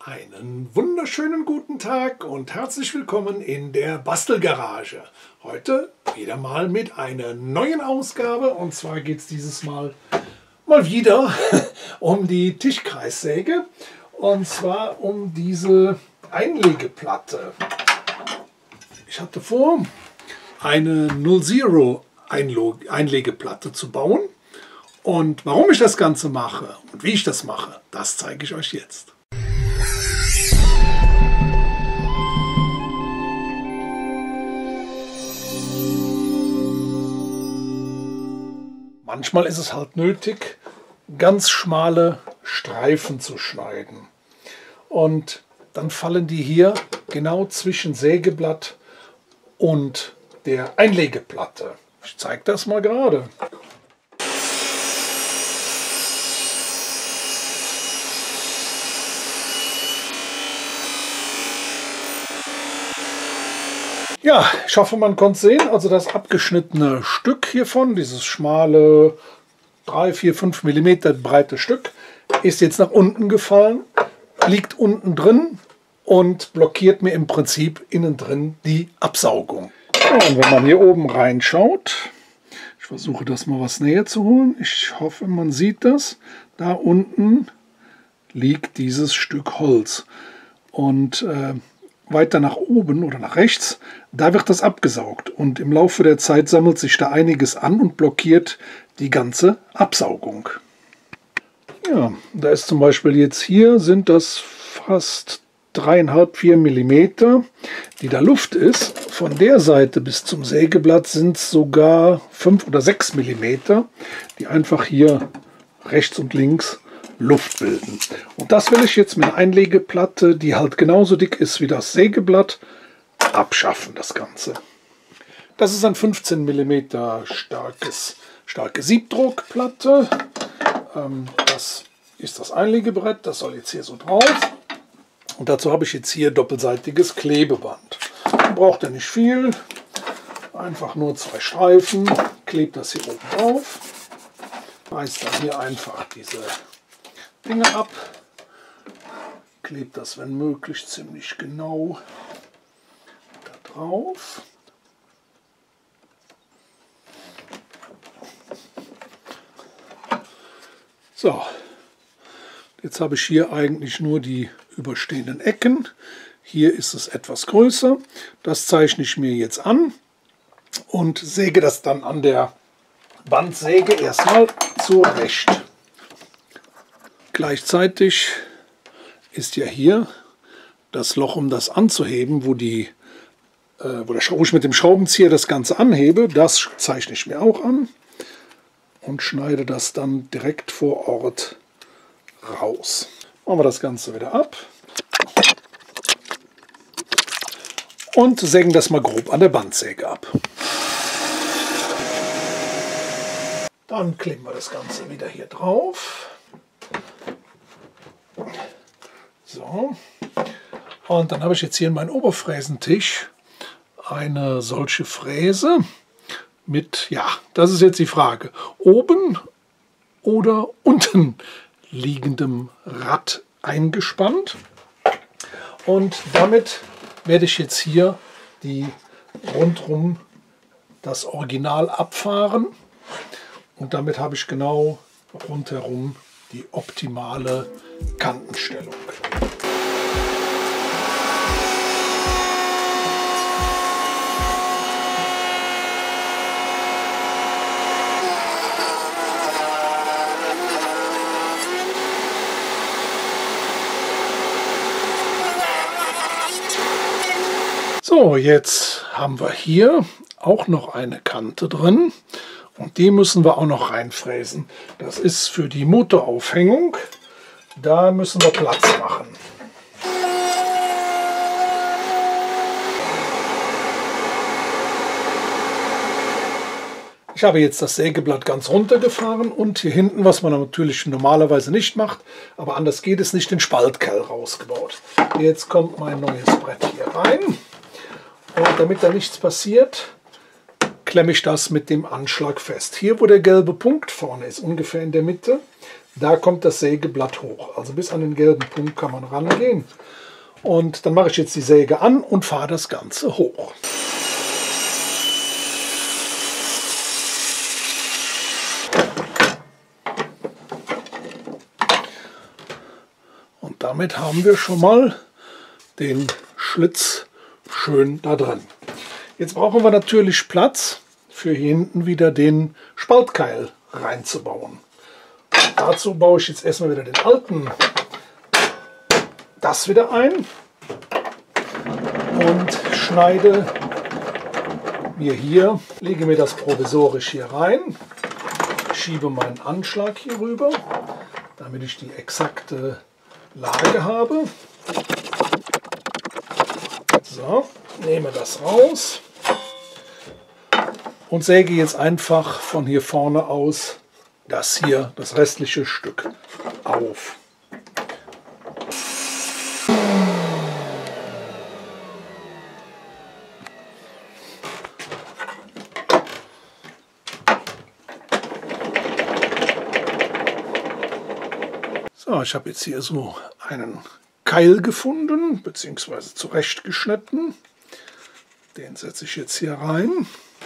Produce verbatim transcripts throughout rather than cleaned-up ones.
Einen wunderschönen guten Tag und herzlich willkommen in der Bastelgarage. Heute wieder mal mit einer neuen Ausgabe, und zwar geht es dieses Mal mal wieder um die Tischkreissäge, und zwar um diese Einlegeplatte. Ich hatte vor, eine Null Zero Einlegeplatte zu bauen, und warum ich das Ganze mache und wie ich das mache, das zeige ich euch jetzt. Manchmal ist es halt nötig, ganz schmale Streifen zu schneiden. Und dann fallen die hier genau zwischen Sägeblatt und der Einlegeplatte. Ich zeige das mal gerade. Ja, ich hoffe, man konnte es sehen. Also das abgeschnittene Stück hiervon, dieses schmale drei, vier, fünf Millimeter breite Stück, ist jetzt nach unten gefallen, liegt unten drin und blockiert mir im Prinzip innen drin die Absaugung. Ja, und wenn man hier oben reinschaut, ich versuche das mal was näher zu holen, ich hoffe, man sieht das, da unten liegt dieses Stück Holz. Und äh, weiter nach oben oder nach rechts, da wird das abgesaugt, und im Laufe der Zeit sammelt sich da einiges an und blockiert die ganze Absaugung. Ja, da ist zum Beispiel jetzt hier, sind das fast dreieinhalb, vier Millimeter, die da Luft ist. Von der Seite bis zum Sägeblatt sind es sogar fünf oder sechs Millimeter, die einfach hier rechts und links Luft bilden. Und das will ich jetzt mit einer Einlegeplatte, die halt genauso dick ist wie das Sägeblatt, abschaffen, das Ganze. Das ist ein fünfzehn Millimeter starkes, starke Siebdruckplatte. Ähm, das ist das Einlegebrett, das soll jetzt hier so drauf. Und dazu habe ich jetzt hier doppelseitiges Klebeband. Man braucht ja nicht viel, einfach nur zwei Streifen, klebt das hier oben drauf, reißt dann hier einfach diese Dinge ab, klebt das, wenn möglich, ziemlich genau da drauf. So, jetzt habe ich hier eigentlich nur die überstehenden Ecken. Hier ist es etwas größer. Das zeichne ich mir jetzt an und säge das dann an der Bandsäge erstmal zurecht. Gleichzeitig ist ja hier das Loch, um das anzuheben, wo, die, äh, wo, der, wo ich mit dem Schraubenzieher das Ganze anhebe. Das zeichne ich mir auch an und schneide das dann direkt vor Ort raus. Machen wir das Ganze wieder ab und sägen das mal grob an der Bandsäge ab. Dann kleben wir das Ganze wieder hier drauf. So, und dann habe ich jetzt hier in meinem Oberfräsentisch eine solche Fräse mit, ja, das ist jetzt die Frage, oben oder unten liegendem Rad eingespannt. Und damit werde ich jetzt hier die rundrum das Original abfahren, und damit habe ich genau rundherum die optimale Kantenstellung. So, jetzt haben wir hier auch noch eine Kante drin. Und die müssen wir auch noch reinfräsen. Das ist für die Motoraufhängung. Da müssen wir Platz machen. Ich habe jetzt das Sägeblatt ganz runtergefahren und hier hinten, was man natürlich normalerweise nicht macht, aber anders geht es nicht, den Spaltkerl rausgebaut. Jetzt kommt mein neues Brett hier rein. Und damit da nichts passiert, klemme ich das mit dem Anschlag fest. Hier, wo der gelbe Punkt vorne ist, ungefähr in der Mitte, da kommt das Sägeblatt hoch. Also bis an den gelben Punkt kann man rangehen. Und dann mache ich jetzt die Säge an und fahre das Ganze hoch. Und damit haben wir schon mal den Schlitz schön da drin. Jetzt brauchen wir natürlich Platz für hier hinten wieder den Spaltkeil reinzubauen. Dazu baue ich jetzt erstmal wieder den alten, das wieder ein und schneide mir hier, lege mir das provisorisch hier rein, schiebe meinen Anschlag hier rüber, damit ich die exakte Lage habe. So, nehme das raus und säge jetzt einfach von hier vorne aus das hier, das restliche Stück auf. So, ich habe jetzt hier so einen Keil gefunden, beziehungsweise zurechtgeschnitten. Den setze ich jetzt hier rein.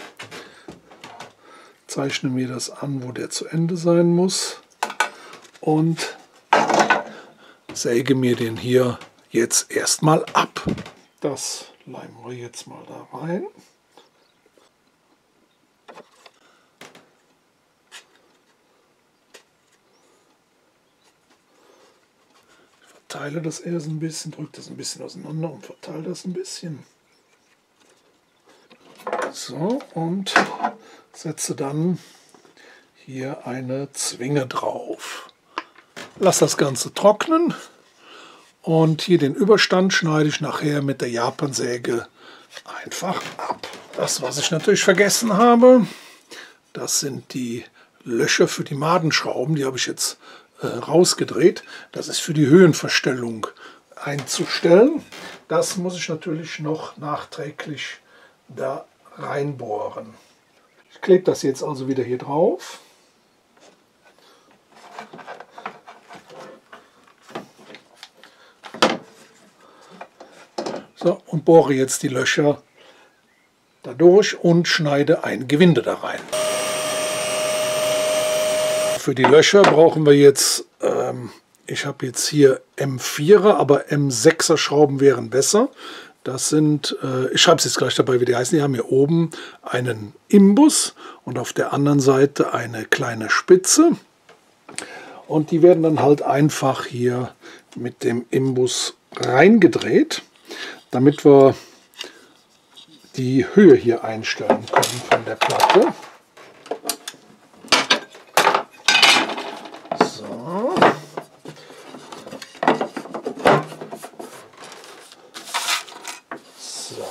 Zeichne mir das an, wo der zu Ende sein muss. Und säge mir den hier jetzt erstmal ab. Das leimen wir jetzt mal da rein. Verteile das erst ein bisschen, drücke das ein bisschen auseinander und verteile das ein bisschen. So, und setze dann hier eine Zwinge drauf. Lass das Ganze trocknen und hier den Überstand schneide ich nachher mit der Japansäge einfach ab. Das, was ich natürlich vergessen habe, das sind die Löcher für die Madenschrauben. Die habe ich jetzt äh, rausgedreht. Das ist für die Höhenverstellung einzustellen. Das muss ich natürlich noch nachträglich da reinbohren. Ich klebe das jetzt also wieder hier drauf. So, und bohre jetzt die Löcher dadurch und schneide ein Gewinde da rein. Für die Löcher brauchen wir jetzt, ähm, ich habe jetzt hier M vierer, aber M sechser Schrauben wären besser. Das sind, äh, ich schreibe es jetzt gleich dabei, wie die heißen. Die haben hier oben einen Imbus und auf der anderen Seite eine kleine Spitze. Und die werden dann halt einfach hier mit dem Imbus reingedreht, damit wir die Höhe hier einstellen können von der Platte. So. So.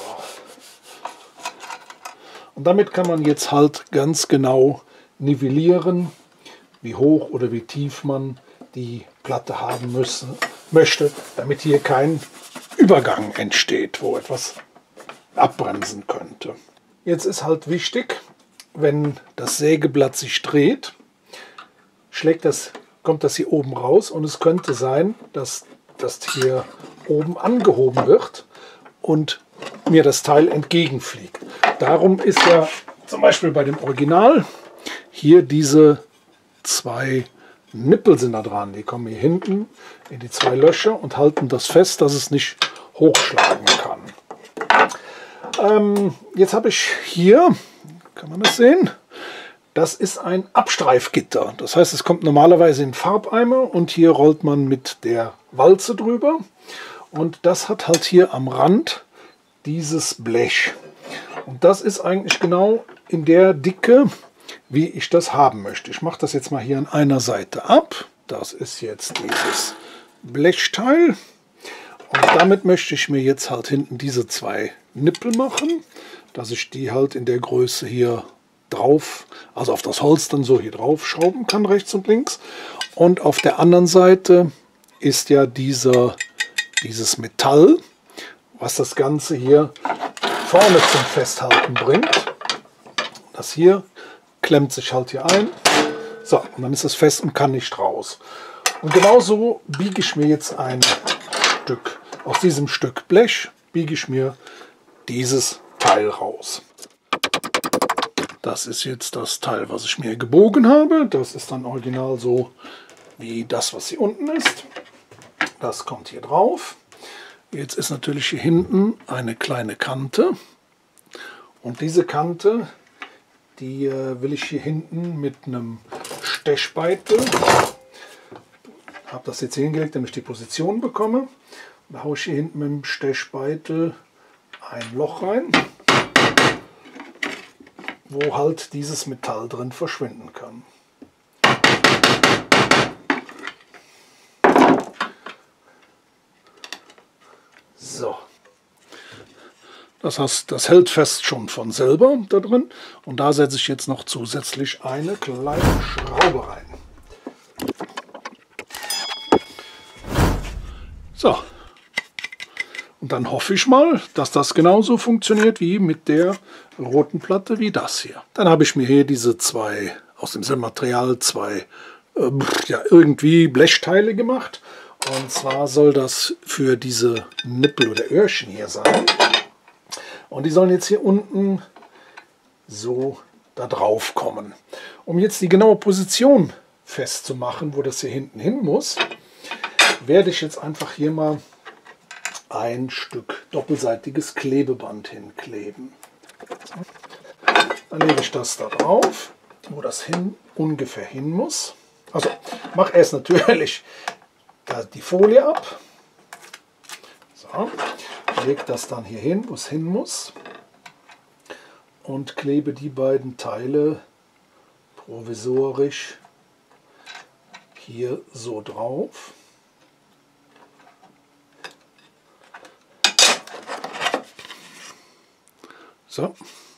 Und damit kann man jetzt halt ganz genau nivellieren, wie hoch oder wie tief man die Platte haben müssen, möchte, damit hier kein Übergang entsteht, wo etwas abbremsen könnte. Jetzt ist halt wichtig, wenn das Sägeblatt sich dreht, schlägt das, kommt das hier oben raus und es könnte sein, dass das hier oben angehoben wird und mir das Teil entgegenfliegt. Darum ist ja zum Beispiel bei dem Original hier diese zwei Nippel sind da dran. Die kommen hier hinten in die zwei Löcher und halten das fest, dass es nicht hochschlagen kann. Ähm, jetzt habe ich hier, kann man das sehen, das ist ein Abstreifgitter. Das heißt, es kommt normalerweise in Farbeimer und hier rollt man mit der Walze drüber. Und das hat halt hier am Rand dieses Blech. Und das ist eigentlich genau in der Dicke, wie ich das haben möchte. Ich mache das jetzt mal hier an einer Seite ab. Das ist jetzt dieses Blechteil. Und damit möchte ich mir jetzt halt hinten diese zwei Nippel machen, dass ich die halt in der Größe hier drauf, also auf das Holz dann so hier drauf schrauben kann, rechts und links. Und auf der anderen Seite ist ja dieser, dieses Metall, was das Ganze hier vorne zum Festhalten bringt. Das hier klemmt sich halt hier ein So, und dann ist es fest und kann nicht raus. Und genauso biege ich mir jetzt ein Stück, aus diesem Stück Blech, biege ich mir dieses Teil raus. Das ist jetzt das Teil, was ich mir gebogen habe. Das ist dann original so wie das, was hier unten ist. Das kommt hier drauf. Jetzt ist natürlich hier hinten eine kleine Kante. Und diese Kante, die äh, will ich hier hinten mit einem Stechbeitel, habe das jetzt hier hingelegt, damit ich die Position bekomme. Da haue ich hier hinten mit dem Stechbeitel ein Loch rein, wo halt dieses Metall drin verschwinden kann. So. Das heißt, das hält fest schon von selber da drin. Und da setze ich jetzt noch zusätzlich eine kleine Schraube rein. So. Und dann hoffe ich mal, dass das genauso funktioniert wie mit der roten Platte wie das hier. Dann habe ich mir hier diese zwei, aus demselben Material, zwei äh, ja, irgendwie Blechteile gemacht. Und zwar soll das für diese Nippel oder Öhrchen hier sein. Und die sollen jetzt hier unten so da drauf kommen. Um jetzt die genaue Position festzumachen, wo das hier hinten hin muss, werde ich jetzt einfach hier mal ein Stück doppelseitiges Klebeband hinkleben. Dann lege ich das da drauf, wo das hin ungefähr hin muss. Also mache erst natürlich die Folie ab. So. Lege das dann hier hin, wo es hin muss, und klebe die beiden Teile provisorisch hier so drauf. So.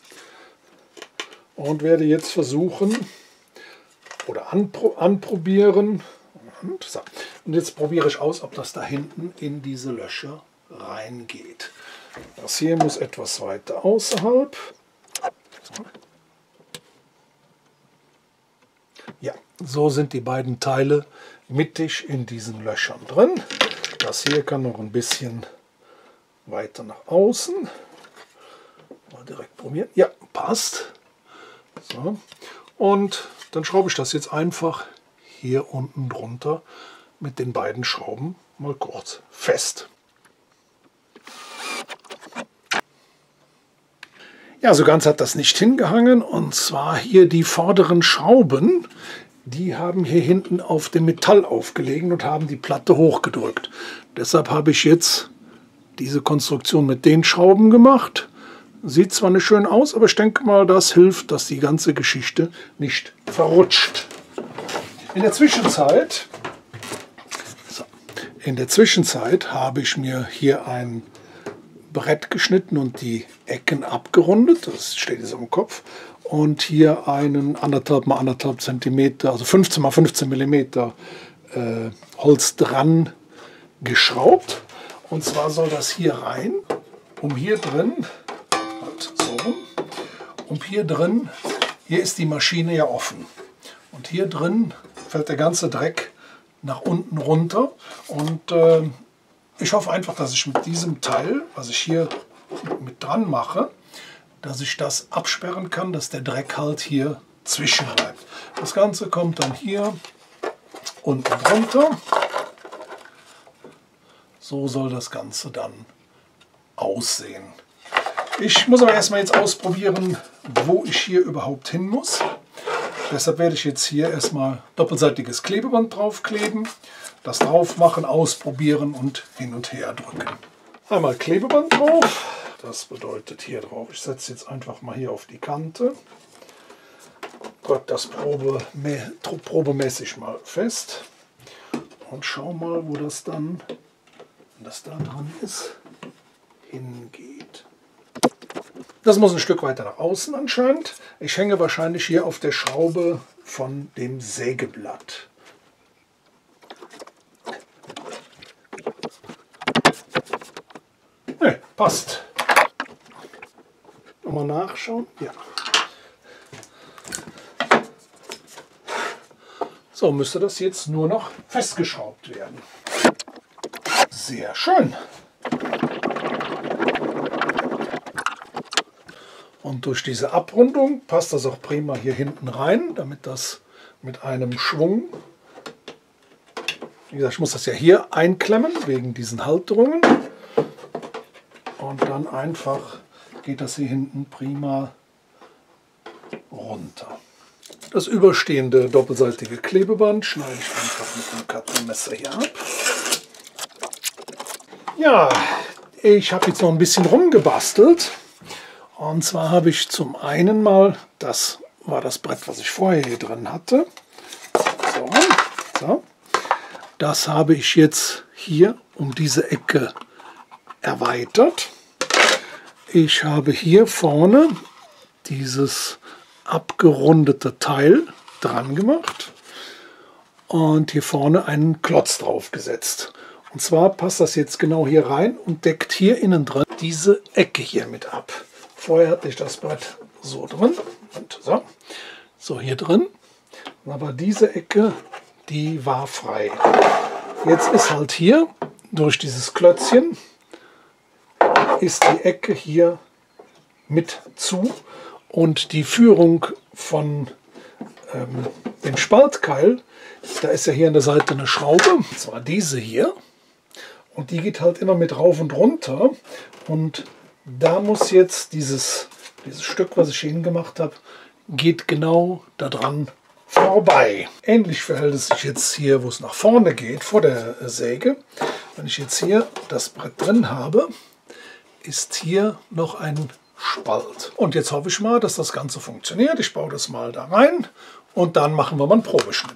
Und werde jetzt versuchen oder anpro anprobieren. Und, so. Und jetzt probiere ich aus, ob das da hinten in diese Löcher reingeht. Das hier muss etwas weiter außerhalb. Ja, so sind die beiden Teile mittig in diesen Löchern drin. Das hier kann noch ein bisschen weiter nach außen. Mal direkt probieren. Ja, passt. So. Und dann schraube ich das jetzt einfach hier unten drunter mit den beiden Schrauben mal kurz fest. Ja, so ganz hat das nicht hingehangen, und zwar hier die vorderen Schrauben, die haben hier hinten auf dem Metall aufgelegen und haben die Platte hochgedrückt. Deshalb habe ich jetzt diese Konstruktion mit den Schrauben gemacht. Sieht zwar nicht schön aus, aber ich denke mal, das hilft, dass die ganze Geschichte nicht verrutscht. In der Zwischenzeit, so, in der Zwischenzeit habe ich mir hier ein Brett geschnitten und die Ecken abgerundet, das steht jetzt am Kopf, und hier einen anderthalb mal anderthalb Zentimeter, also fünfzehn mal fünfzehn Millimeter äh, Holz dran geschraubt. Und zwar soll das hier rein, um hier drin, halt so rum, um hier drin, hier ist die Maschine ja offen. Und hier drin fällt der ganze Dreck nach unten runter, und äh, ich hoffe einfach, dass ich mit diesem Teil, was ich hier mit dran mache, dass ich das absperren kann, dass der Dreck halt hier zwischen bleibt. Das Ganze kommt dann hier unten drunter. So soll das Ganze dann aussehen. Ich muss aber erstmal jetzt ausprobieren, wo ich hier überhaupt hin muss. Deshalb werde ich jetzt hier erstmal doppelseitiges Klebeband draufkleben, das drauf machen, ausprobieren und hin und her drücken. Einmal Klebeband drauf, das bedeutet hier drauf. Ich setze jetzt einfach mal hier auf die Kante, drücke das Probe, probemäßig mal fest und schau mal, wo das dann, wenn das da dran ist, hingeht. Das muss ein Stück weiter nach außen anscheinend. Ich hänge wahrscheinlich hier auf der Schraube von dem Sägeblatt. Ne, passt. Nochmal nachschauen. Ja. So müsste das jetzt nur noch festgeschraubt werden. Sehr schön. Und durch diese Abrundung passt das auch prima hier hinten rein, damit das mit einem Schwung, wie gesagt, ich muss das ja hier einklemmen, wegen diesen Halterungen. Und dann einfach geht das hier hinten prima runter. Das überstehende doppelseitige Klebeband schneide ich einfach mit dem Kartonmesser hier ab. Ja, ich habe jetzt noch ein bisschen rumgebastelt. Und zwar habe ich zum einen mal, das war das Brett, was ich vorher hier drin hatte. So, so. Das habe ich jetzt hier um diese Ecke erweitert. Ich habe hier vorne dieses abgerundete Teil dran gemacht und hier vorne einen Klotz drauf gesetzt. Und zwar passt das jetzt genau hier rein und deckt hier innen drin diese Ecke hier mit ab. Vorher hatte ich das Brett so drin und so, so hier drin, aber diese Ecke, die war frei. Jetzt ist halt hier durch dieses Klötzchen ist die Ecke hier mit zu und die Führung von ähm, dem Spaltkeil, da ist ja hier an der Seite eine Schraube, und zwar diese hier, und die geht halt immer mit rauf und runter und da muss jetzt dieses, dieses Stück, was ich hier gemacht habe, geht genau da dran vorbei. Ähnlich verhält es sich jetzt hier, wo es nach vorne geht, vor der Säge. Wenn ich jetzt hier das Brett drin habe, ist hier noch ein Spalt. Und jetzt hoffe ich mal, dass das Ganze funktioniert. Ich baue das mal da rein und dann machen wir mal einen Probeschnitt.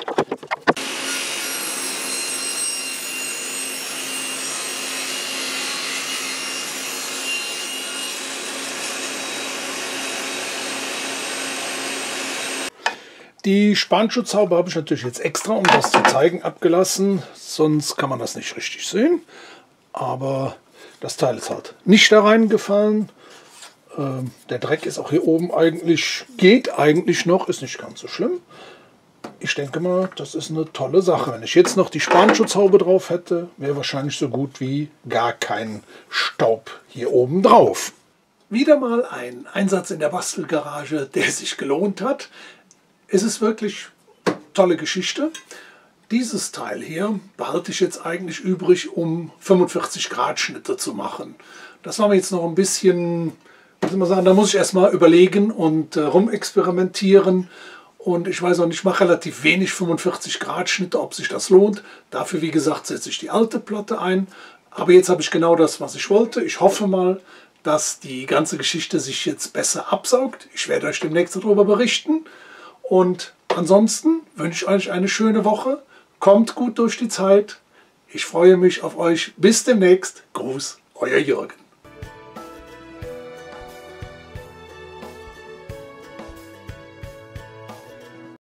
Die Spanschutzhaube habe ich natürlich jetzt extra, um das zu zeigen, abgelassen. Sonst kann man das nicht richtig sehen. Aber das Teil ist halt nicht da reingefallen. Ähm, der Dreck ist auch hier oben eigentlich, geht eigentlich noch, ist nicht ganz so schlimm. Ich denke mal, das ist eine tolle Sache. Wenn ich jetzt noch die Spanschutzhaube drauf hätte, wäre wahrscheinlich so gut wie gar kein Staub hier oben drauf. Wieder mal ein Einsatz in der Bastelgarage, der sich gelohnt hat. Es ist wirklich eine tolle Geschichte. Dieses Teil hier behalte ich jetzt eigentlich übrig, um fünfundvierzig Grad Schnitte zu machen. Das war mir jetzt noch ein bisschen, wie soll man sagen, da muss ich erstmal überlegen und äh, rumexperimentieren. Und ich weiß auch nicht, ich mache relativ wenig fünfundvierzig Grad Schnitte, ob sich das lohnt. Dafür, wie gesagt, setze ich die alte Platte ein. Aber jetzt habe ich genau das, was ich wollte. Ich hoffe mal, dass die ganze Geschichte sich jetzt besser absaugt. Ich werde euch demnächst darüber berichten. Und ansonsten wünsche ich euch eine schöne Woche. Kommt gut durch die Zeit. Ich freue mich auf euch. Bis demnächst. Gruß, euer Jürgen.